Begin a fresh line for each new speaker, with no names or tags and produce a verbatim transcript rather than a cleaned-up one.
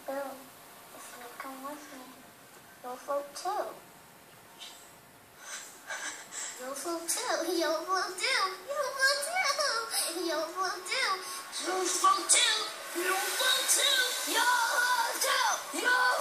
Bill, if you come with me, you'll float too. You'll float too. You'll float too. You'll float too. You'll float too. You'll float too. You'll float too. You'll float too. You'll